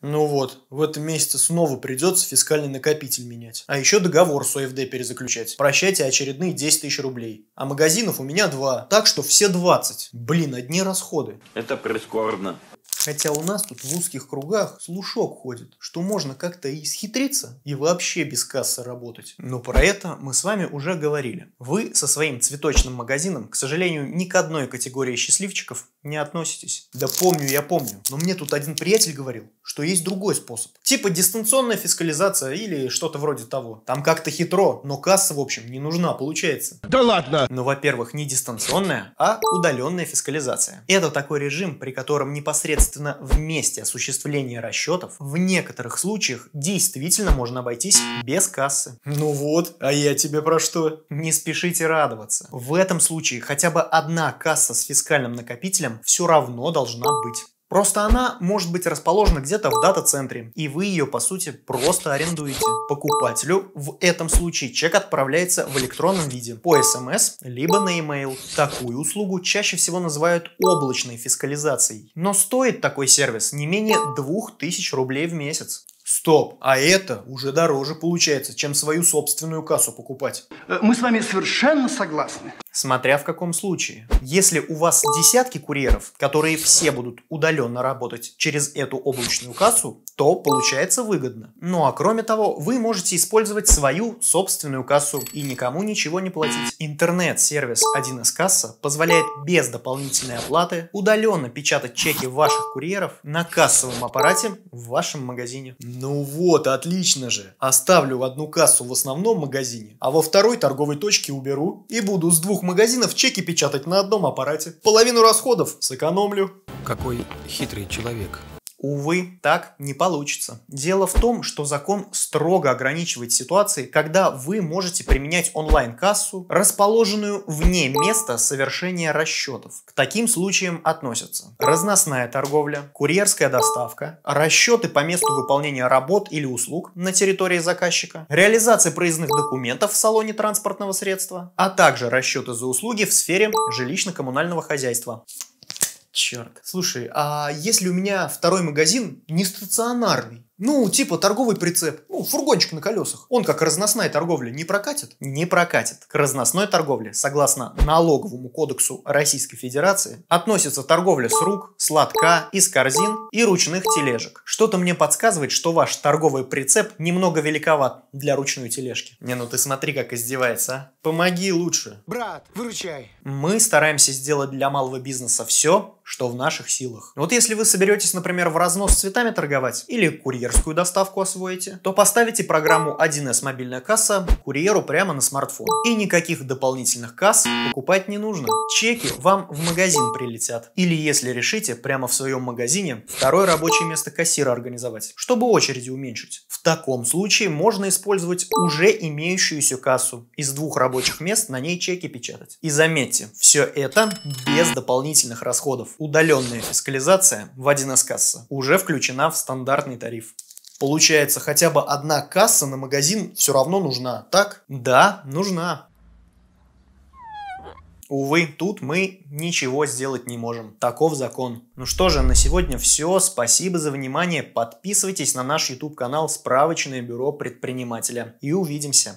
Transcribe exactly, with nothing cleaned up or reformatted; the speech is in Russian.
Ну вот, в этом месяце снова придется фискальный накопитель менять. А еще договор с ОФД перезаключать. Прощайте очередные десять тысяч рублей. А магазинов у меня два, так что все двадцать. Блин, одни расходы. Это прискорбно. Хотя у нас тут в узких кругах слушок ходит, что можно как-то и схитриться и вообще без кассы работать. Но про это мы с вами уже говорили. Вы со своим цветочным магазином, к сожалению, ни к одной категории счастливчиков не относитесь. Да помню, я помню. Но мне тут один приятель говорил, что есть другой способ. Типа дистанционная фискализация или что-то вроде того. Там как-то хитро, но касса, в общем, не нужна, получается. Да ладно! Ну, во-первых, не дистанционная, а удаленная фискализация. Это такой режим, при котором непосредственно в месте осуществления расчетов в некоторых случаях действительно можно обойтись без кассы. Ну вот, а я тебе про что? Не спешите радоваться. В этом случае хотя бы одна касса с фискальным накопителем все равно должна быть. Просто она может быть расположена где-то в дата-центре, и вы ее, по сути, просто арендуете. Покупателю в этом случае чек отправляется в электронном виде, по смс, либо на e-mail. Такую услугу чаще всего называют облачной фискализацией. Но стоит такой сервис не менее двух тысяч рублей в месяц. Стоп, а это уже дороже получается, чем свою собственную кассу покупать. Мы с вами совершенно согласны. Смотря в каком случае. Если у вас десятки курьеров, которые все будут удаленно работать через эту облачную кассу, то получается выгодно. Ну а кроме того, вы можете использовать свою собственную кассу и никому ничего не платить. Интернет-сервис один эс касса позволяет без дополнительной оплаты удаленно печатать чеки ваших курьеров на кассовом аппарате в вашем магазине. Ну вот, отлично же. Оставлю одну кассу в основном магазине, а во второй торговой точке уберу и буду с двух магазинов чеки печатать на одном аппарате. Половину расходов сэкономлю. Какой хитрый человек. Увы, так не получится. Дело в том, что закон строго ограничивает ситуации, когда вы можете применять онлайн-кассу, расположенную вне места совершения расчетов. К таким случаям относятся разносная торговля, курьерская доставка, расчеты по месту выполнения работ или услуг на территории заказчика, реализация проездных документов в салоне транспортного средства, а также расчеты за услуги в сфере жилищно-коммунального хозяйства. Черт. Слушай, а если у меня второй магазин не стационарный? Ну, типа торговый прицеп, ну, фургончик на колесах. Он как разносная торговля не прокатит? Не прокатит. К разносной торговле, согласно налоговому кодексу Российской Федерации, относится торговля с рук, с лотка, из корзин и ручных тележек. Что-то мне подсказывает, что ваш торговый прицеп немного великоват для ручной тележки. Не, ну ты смотри, как издевается, а. Помоги лучше. Брат, выручай. Мы стараемся сделать для малого бизнеса все, что в наших силах. Вот если вы соберетесь, например, в разнос с цветами торговать или курьерскую доставку освоите, то поставите программу один эс мобильная касса курьеру прямо на смартфон. И никаких дополнительных касс покупать не нужно. Чеки вам в магазин прилетят. Или если решите, прямо в своем магазине второе рабочее место кассира организовать, чтобы очереди уменьшить. В таком случае можно использовать уже имеющуюся кассу. Из двух рабочих мест на ней чеки печатать. И заметьте, все это без дополнительных расходов. Удаленная фискализация в один эс касса уже включена в стандартный тариф. Получается, хотя бы одна касса на магазин все равно нужна, так? Да, нужна. Увы, тут мы ничего сделать не можем. Таков закон. Ну что же, на сегодня все. Спасибо за внимание. Подписывайтесь на наш YouTube канал «Справочное бюро предпринимателя». И увидимся.